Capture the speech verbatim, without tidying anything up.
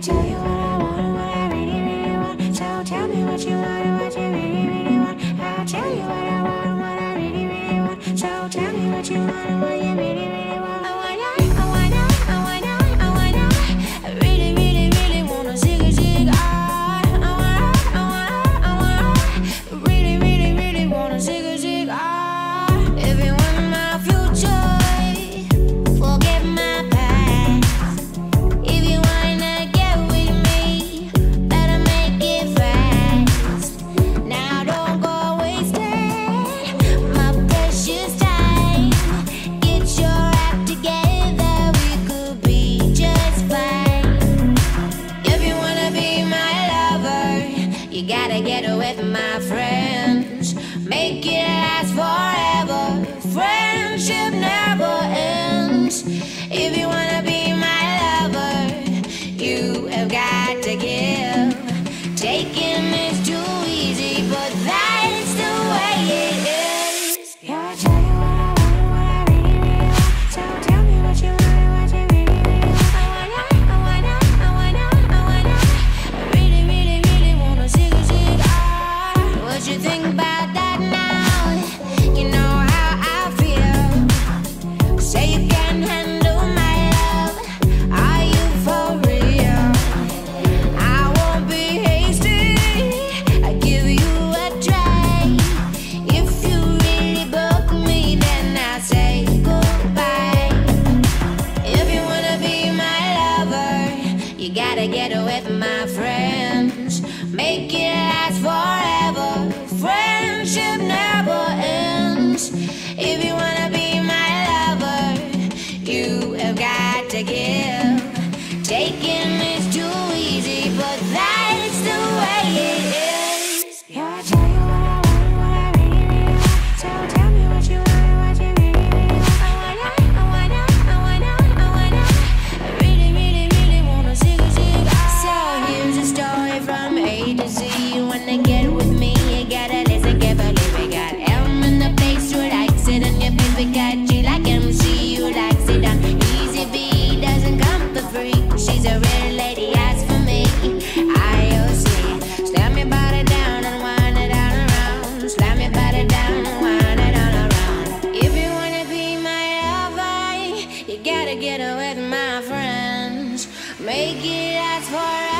tell you what I want and what I really, really want. So tell me what you want and what you really, really want. I'll tell you what I want and what I really, really want. So tell me what you want and what you really, really want. I wanna, I wanna, I wanna, I wanna. I really, really, really wanna zig a zig. Ah, I wanna, I wanna, I wanna. Really, really, really wanna zig a zig. Ah, if you want my future, forget my past. If you wanna get with me, better make it fast. Now don't go wasting my precious time. Get your act together, we could be just fine. If you wanna be my lover, you gotta get with my friends. Make it last forever. Friendship never ends. If you wanna be my lover, you have got to give. Taking is too easy, but that's the way it is. Yeah, I tell you what I want and what I really, really want. So tell me what you want and what you really, really want. I wanna, I wanna, I wanna, I wanna. I really, really, really wanna zig a zig. Ah, what you think about that now? You know how I feel. Say you can handle my love. Are you for real? I won't be hasty. I give you a try. If you really book me, then I'll say goodbye. If you wanna be my lover, you gotta get with my friends. Make it last forever. Friendship never ends. If you wanna be my lover, you have got to give. Taking is too easy, but that's the way it is. Yeah, I tell you what I want and what I really, really want. So tell me what you want and what you really, really want. I wanna, I wanna, I wanna, I wanna. I really, really, really wanna zig a zig. So here's a story from A to Z. You wanna get with me, you gotta listen carefully. We got M in the place who likes it, and your baby got G like M C who likes it. And Easy B doesn't come for free. She's a real lady, as for me, I O C. Slam your body down and wind it on around. Slam your body down and wind it on around. If you wanna be my lover, you gotta get with my friends. Make it last forever.